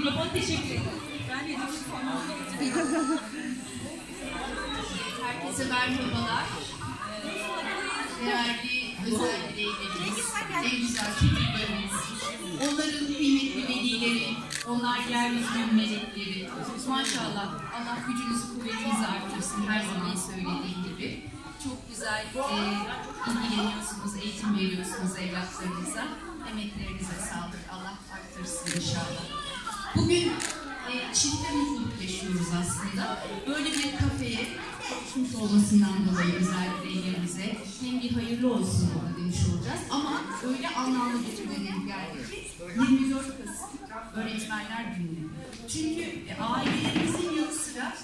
Mikrofon teşekkür ederim. Ben de herkese merhabalar. Değerli özel bireylerimiz, en güzel çocuklarımız, onların kıymetli velileri, onlar yeryüzünün melekleri. Maşallah, Allah gücünüzü, kuvvetinizi arttırsın, her zaman söylediğim gibi. Çok güzel ilgileniyorsunuz, eğitim veriyorsunuz evlatlarınıza. Emeklerinize sağlık, Allah arttırsın inşallah. Bugün çifte mutluluk yaşıyoruz aslında. Böyle bir kafeye çok mutlu olmasından dolayı özel bireylerimize hem bir hayırlı olsun demiş olacağız ama öyle anlamlı bir güne denk geldik. 24 Kasım Öğretmenler Günü. Çünkü ailelerimizin yanı sıra